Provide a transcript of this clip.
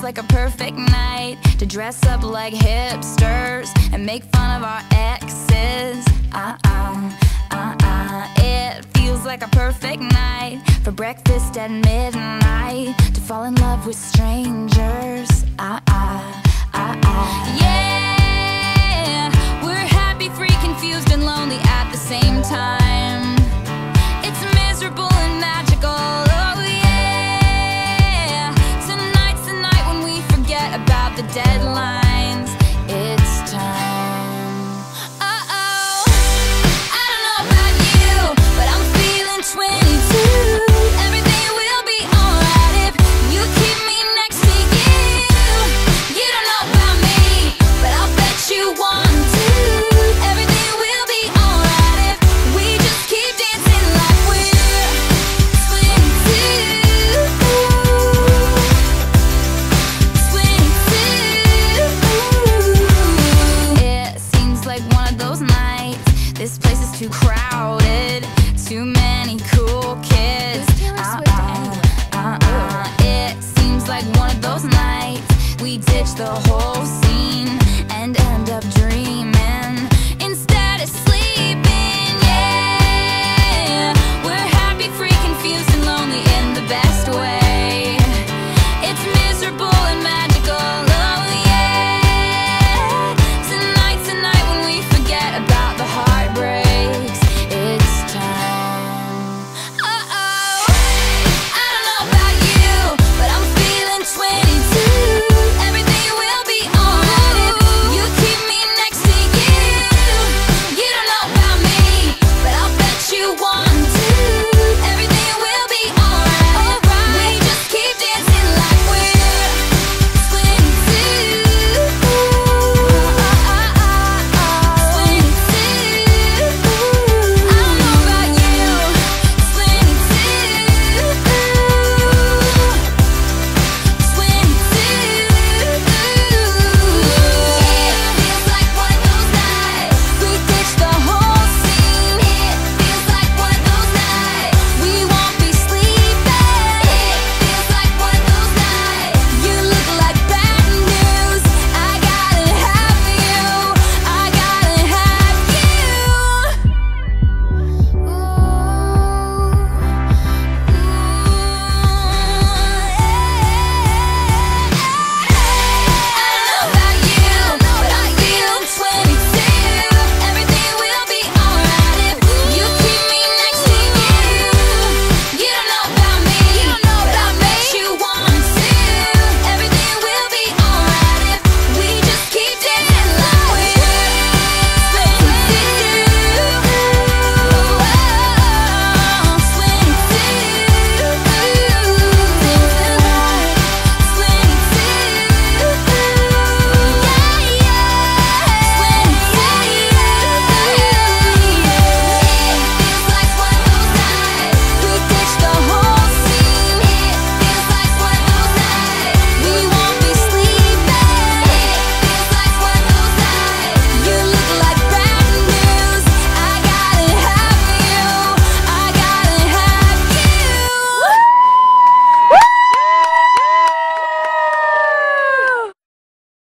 like a perfect night to dress up like hipsters and make fun of our exes. It feels like a perfect night for breakfast at midnight, to fall in love with strangers. Yeah, we're happy, free, confused, and lonely at the same time. It's miserable and magical. Oh yeah, tonight's the night when we forget about the deadlines. It's time. This place is too crowded.